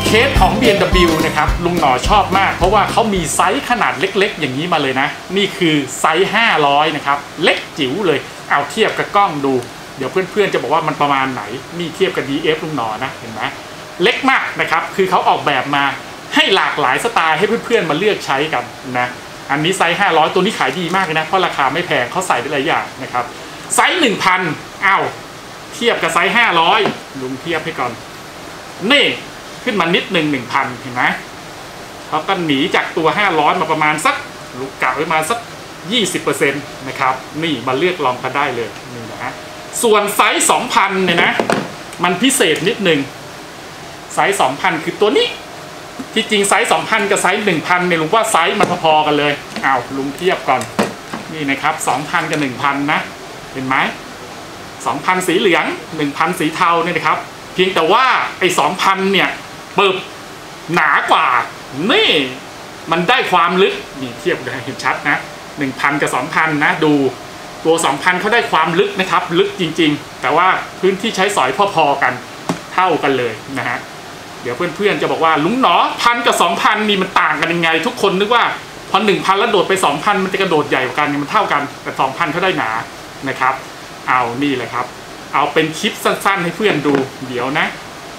เคสของ BMW นะครับลุงหน่อชอบมากเพราะว่าเขามีไซส์ขนาดเล็กๆอย่างนี้มาเลยนะนี่คือไซส์500นะครับเล็กจิ๋วเลยเอาเทียบกับกล้องดูเดี๋ยวเพื่อนๆจะบอกว่ามันประมาณไหนนี่เทียบกับ DF ลุงหน่อนะเห็นไหมเล็กมากนะครับคือเขาออกแบบมาให้หลากหลายสไตล์ให้เพื่อนๆมาเลือกใช้กันนะอันนี้ไซส์500ตัวนี้ขายดีมากเลยนะเพราะราคาไม่แพงเขาใส่ได้หลายอย่างนะครับไซส์ 1,000อ้าวเทียบกับไซส์500ลุงเทียบให้ก่อนนี่ขึ้นมานิดหนึ่ง 1,000 เห็นไหมเขาก็หนีจากตัว500มาประมาณสักลูกกะไว้มาสัก 20% นะครับนี่มาเลือกลองกันได้เลยนี่นะฮะส่วนไซส์ 2,000 เนี่ยนะมันพิเศษนิดหนึ่งไซส์ 2,000 คือตัวนี้ที่จริงไซส์ 2,000 กับไซส์ 1,000 เนี่ยลุงว่าไซส์มันพอๆกันเลยอ้าวลุงเทียบก่อนนี่นะครับ 2,000 กับ 1,000 นะเห็นไหม 2,000 สีเหลือง 1,000 สีเทาเนี่ยนะครับเพียงแต่ว่าไอ้ 2,000 เนี่ยเปิบหนากว่านี่มันได้ความลึกนี่เทียบได้เห็นชัดนะ 1,000 กับ 2,000 นะดูตัว 2,000 เขาได้ความลึกนะครับลึกจริงๆแต่ว่าพื้นที่ใช้สอยพอๆกันเท่ากันเลยนะฮะเดี๋ยวเพื่อนๆจะบอกว่าลุงหนอ1,000 กับ 2,000 นี่มันต่างกันยังไงทุกคนนึกว่าพอ 1,000 แล้วโดดไป 2,000 มันจะกระโดดใหญ่กว่ากันมันเท่ากันแต่ 2,000 เขาได้หนานะครับเอานี่เลยครับเอาเป็นคลิปสั้นๆให้เพื่อนดูเดี๋ยวนะ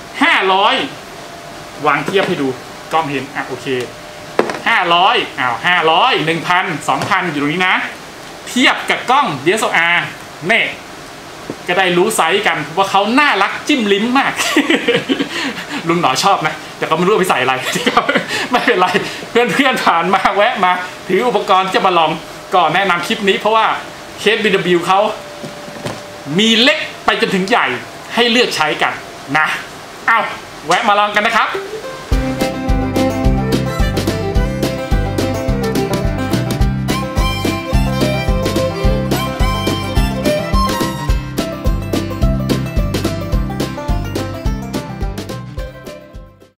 500วางเทียบให้ดูกล้องเห็นอ่ะโอเค500500 1,000 2,000อยู่ตรงนี้นะเทียบกับกล้อง DSLR นี่ก็ได้รู้ไซส์กันว่าเขาน่ารักจิ้มลิ้มมาก ลุงหนอชอบนะแต่ก็ไม่รู้ไปใส่อะไร ไม่เป็นไรเพื่อนๆผ่านมาแวะมาถืออุปกรณ์จะมาลองก็แนะนำคลิปนี้เพราะว่าเคส BMW เขามีเล็กไปจนถึงใหญ่ให้เลือกใช้กันนะเอาแวะมาลองกันนะครับ